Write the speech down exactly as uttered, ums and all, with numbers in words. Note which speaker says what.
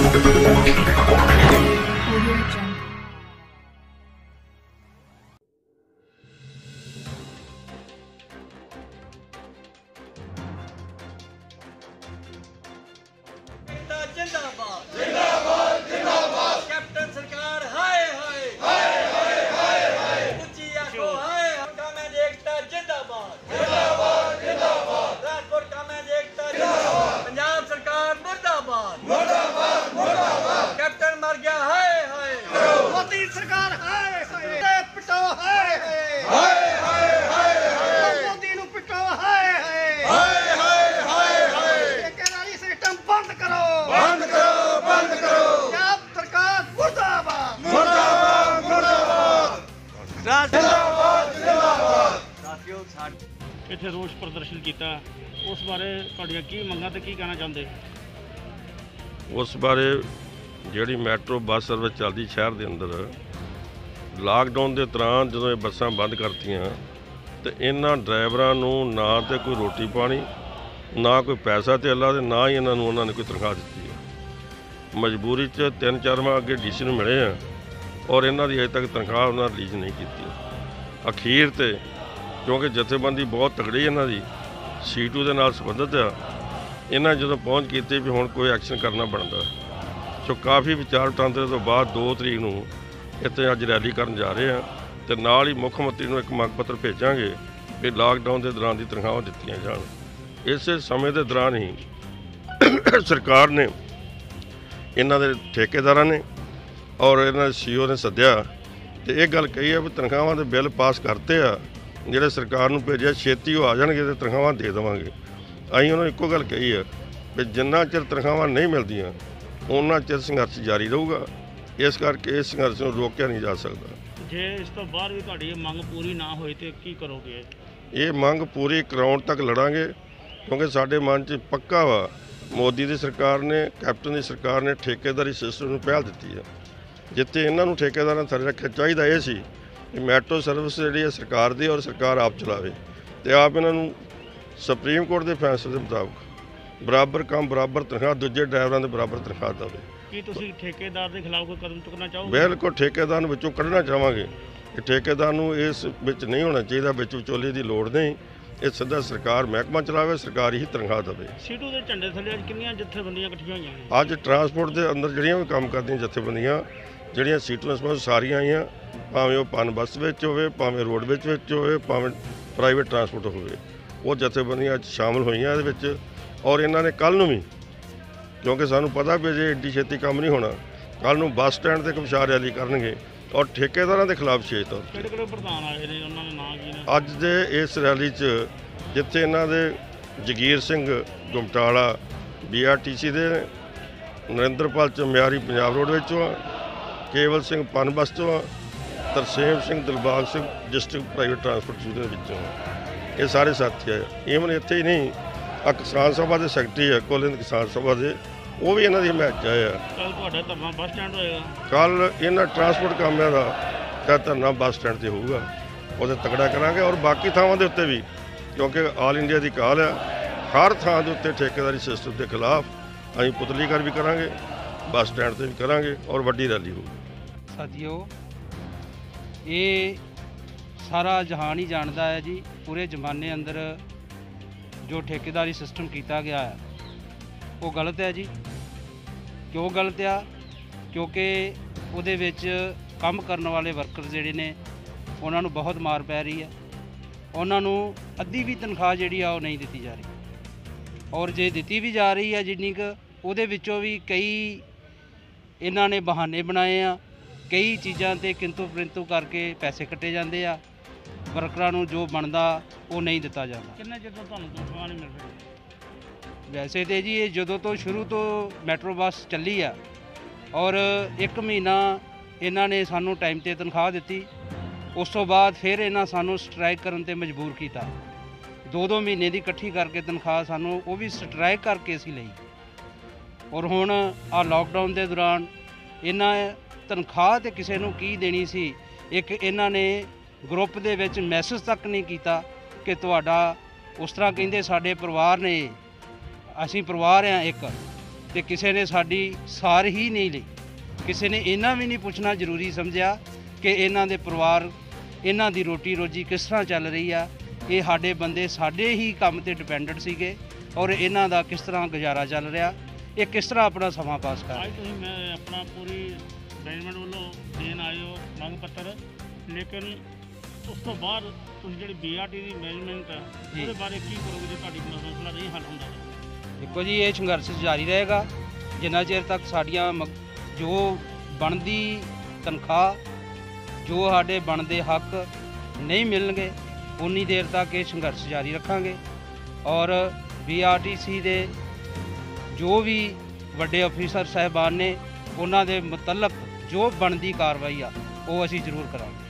Speaker 1: जिंदाबाद जिंदाबाद जिंदाबाद कैप्टन सरकार हाय हाय हाय हाय हाय हाय ऊंची आंखों हाय हमका मैं देखता जिंदाबाद जिंदाबाद जिंदाबाद राजपुर का मैं देखता जिंदाबाद पंजाब सरकार मुर्दाबाद मुर्दाबाद मुर्दाबाद कैप्टन मर गया हाय हाय मोदी सरकार हाय हाय पिटो हाय हाय हाय हाय हाय मोदी नु पिटो हाय हाय हाय हाय हाय हाय ठेकेदारी सिस्टम बंद करो बंद करो बंद करो पंजाब सरकार मुर्दाबाद मुर्दाबाद मुर्दाबाद जिंदाबाद जिंदाबाद साथियों साथ
Speaker 2: इत्थे रोष प्रदर्शन किया उस बारे तुहाडियां की मंगां ते की कहना चाहुंदे?
Speaker 3: उस बारे जिहड़ी मैट्रो बस सर्विस चलदी शहर के अंदर लॉकडाउन के दौरान जो ये बसां बंद करतियां तो इन्हां ड्राइवरां नूं ना तो कोई रोटी पानी ना कोई पैसा तेला ते ना ही इन्हां नूं उन्हां ने कोई तनख्वाह दित्ती है। मजबूरी च तीन चार माह अगे डी सी नूं मिले हैं और इन्हां दी अजे तक तनख्वाह उन्हां रिलीज़ नहीं की। अखीर ते क्योंकि जथेबंदी बहुत तगड़ी इन्हां दी सीटू दे नाल संबंधित आ, इन्हां जदों पहुँच की भी हुण कोई एक्शन करना बनदा सो काफ़ी विचार वटांदरे तो बाद दो तरीक नूं इत्थे अज रैली करन जा रहे हैं तो नाल ही मुख मंत्री नूं एक मंग पत्र भेजांगे भी लॉकडाउन के दौरान दी तनख्वाहां दित्तियां जाण। इस समय के दौरान ही सरकार ने इन्हां दे ठेकेदारां ने और इन्हां सी ओ ने सद्दिया तो यह गल कही है भी तनख्वाहां दे बिल पास करते आ जिहड़े सरकार नूं भेजिआ छेती वो आ जाणगे तो तनख्वाहां दे देवांगे। असीं उन्हां नूं इक्को गल कही है भी जिन्ना चिर तनख्वाहां नहीं मिलदियां उन्ना चिर संघर्ष जारी रहूगा। इस करके इस संघर्ष नूं रोकिया नहीं जा सकदा।
Speaker 2: जे इस तो बाद भी तुहाडी मंग पूरी ना होई तो की करोगे?
Speaker 3: ये मंग पूरी कराउण तक लड़ांगे क्योंकि साडे मन च पक्का वा मोदी दी सरकार ने कैप्टन दी सरकार ने ठेकेदारी सिस्टम नूं पहल दित्ती है जिथे इन्हां नूं ठेकेदारां थल्ले रखिआ चाहीदा ये सी कि मैट्रो सर्विस जिहड़ी है सरकार दी और सरकार आप चलावे ते आप इन्हां नूं सुप्रीम कोर्ट के फैसले के मुताबिक बराबर काम बराबर तनख्वाह दूजे ड्राइवरां दे बराबर तनख्वाह देवे।
Speaker 2: की तुसीं ठेकेदार के खिलाफ कोई कदम चुकना चाहोगे?
Speaker 3: बिल्कुल ठेकेदार नूं विचों कढ़ना चाहांगे कि ठेकेदार नूं इस विच नहीं होना चाहिए, विच विचोले की लोड़ नहीं, ये सीधा सरकार महकमा चलावे सरकार ही तनख्वाह देवे।
Speaker 2: सीटू के झंडे थल्ले अज कितनियां जथेबंदियां इकट्ठियां होईयां ने?
Speaker 3: अज ट्रांसपोर्ट के अंदर जिहड़ियां भी काम करदियां जथेबंदियां जिहड़ियां सीटू संबंध सारियां आईयां भावें वो पन बस विच होवे भावें रोडवेज विच होवे भावें प्राइवेट ट्रांसपोर्ट होवे वो जथेबंदियां अज शामिल होईयां इहदे विच और इन्हां ने कल नूं भी क्योंकि सानूं पता भी जे एड्डी छेती काम नहीं होना कल नूं बस स्टैंड ते विचार रैली करनगे और ठेकेदारां के खिलाफ छे तौर
Speaker 2: किहड़े किहड़े प्रधान आए ने उन्हां दे नाम की ने?
Speaker 3: अज दे इस रैली च जिथे इन्हां दे Jagir Singh Gumtala B R T C दे नरेंद्रपाल चमियारी पंजाब रोड विचों आ, केवल सिंह पन बस चों आ, Tarsem Singh Dilbag Singh district private transport union विचों ये सारे साथी आए। ईवन इत्थे ही नहीं आ किसान सभा के सैकटरी है कोलिंद किसान सभा के वो भी इन्हों की हिमायत आए आ।
Speaker 2: कल तुहाडा धरना बस स्टैंड होएगा?
Speaker 3: कल इन्हां ट्रांसपोर्ट कामिਆਂ ਦਾ ਤਾਂ धरना बस स्टैंड से होगा वो तगड़ा करांगे और बाकी थावां दे उत्ते भी क्योंकि आल इंडिया की काल है हर थां दे उत्ते ठेकेदारी सिस्टम के खिलाफ असीं पुतलीकर भी करांगे बस स्टैंड से भी करांगे और वड्डी रैली होगी।
Speaker 4: साथियों ये सारा जहान ही जानता है जी पूरे जमाने अंदर जो ठेकेदारी सिस्टम किया गया है वो गलत है जी। क्यों गलत आ? क्योंकि उहदे विच काम करने वाले वर्कर जिहड़े ने उन्होंने बहुत मार पै रही है, उन्होंने अद्धी भी तनख्वाह जिहड़ी आ नहीं दी जा रही और जे दी भी जा रही है जिन्नी क उहदे विचों भी कई इन्हां ने बहाने बनाए आ, कई चीज़ां ते किंतु परंतु करके पैसे कट्टे जाते आ, वर्करां नूं जो बनदा वो नहीं दिता जाता।
Speaker 2: किन्ने चिर तो तुहानूं तनख्वाह नहीं मिल रही?
Speaker 4: वैसे तो जी ये जदों तो शुरू तो मैट्रो बस चली आ और एक महीना इन्हां ने सानू टाइम ते तनख्वाह दित्ती, उस तो बाद फिर इन्हां सानू स्ट्राइक करन ते मजबूर किया। दो दो महीने की इकट्ठी करके तनख्वाह सानू वो भी स्ट्राइक करके असीं लई और हुण आ लॉकडाउन के दौरान इन्हां तनख्वाह तो किसी नूं की देनी सी। एक इन्हां ने ग्रुप दे विच मैसेज तक नहीं किया कि तुहाडा उस तरह कहिंदे साडे परिवार ने असीं परिवार आ एक ਤੇ ਕਿਸੇ ਨੇ ਸਾਡੀ ਸਾਰ ਹੀ ਨਹੀਂ ਲਈ। ਕਿਸੇ ਨੇ ਇਹਨਾਂ ਵੀ ਨਹੀਂ ਪੁੱਛਣਾ ਜ਼ਰੂਰੀ ਸਮਝਿਆ ਕਿ ਇਹਨਾਂ ਦੇ ਪਰਿਵਾਰ, ਇਹਨਾਂ ਦੀ ਰੋਟੀ ਰੋਜੀ ਕਿਸ ਤਰ੍ਹਾਂ ਚੱਲ ਰਹੀ ਆ। ਇਹ ਸਾਡੇ ਬੰਦੇ ਸਾਡੇ ਹੀ ਕੰਮ ਤੇ ਡਿਪੈਂਡੈਂਟ ਸੀਗੇ ਔਰ ਇਹਨਾਂ ਦਾ ਕਿਸ ਤਰ੍ਹਾਂ ਗੁਜ਼ਾਰਾ ਚੱਲ ਰਿਹਾ, ਇਹ ਕਿਸ ਤਰ੍ਹਾਂ ਆਪਣਾ ਸਮਾਂ ਪਾਸ ਕਰ
Speaker 2: ਅੱਜ ਤੁਸੀਂ ਮੈਂ ਆਪਣਾ ਪੂਰੀ ਮੈਨੇਜਮੈਂਟ ਵੱਲੋਂ ਦੇਣ ਆਏ ਹੋ ਮੰਗ ਪੱਤਰ, ਲੇਕਿਨ ਉਸ ਤੋਂ ਬਾਅਦ ਤੁਸੀਂ ਜਿਹੜੀ ਬੀ ਆਰ ਟੀ ਦੀ ਮੈਨੇਜਮੈਂਟ ਹੈ
Speaker 4: ਜੀ।
Speaker 2: ਉਹਦੇ ਬਾਰੇ ਕੀ ਕਰੋਗੇ ਜੇ ਤੁਹਾਡੀ ਮਸਲਾ ਨਹੀਂ ਹੱਲ ਹੁੰਦਾ ਤਾਂ?
Speaker 4: ਦੇਖੋ ਜੀ, ਇਹ ਸੰਘਰਸ਼ ਜਾਰੀ ਰਹੇਗਾ ਜਿੰਨਾ ਚਿਰ ਤੱਕ ਸਾਡੀਆਂ ਮ- ਜੋ ਬਣਦੀ ਤਨਖਾਹ, ਜੋ ਸਾਡੇ ਬਣਦੇ ਹੱਕ ਨਹੀਂ ਮਿਲਣਗੇ, ਉਨੀ ਦੇਰ ਤੱਕ ਇਹ ਸੰਘਰਸ਼ ਜਾਰੀ ਰੱਖਾਂਗੇ। ਔਰ ਬੀ ਆਰ ਟੀ ਸੀ ਦੇ ਜੋ ਵੀ ਵੱਡੇ ਅਫੀਸਰ ਸਾਹਿਬਾਨ ਨੇ, ਉਹਨਾਂ ਦੇ ਮੁਤਲਕ ਜੋ ਬਣਦੀ ਕਾਰਵਾਈ ਆ ਉਹ ਅਸੀਂ ਜ਼ਰੂਰ ਕਰਾਂਗੇ।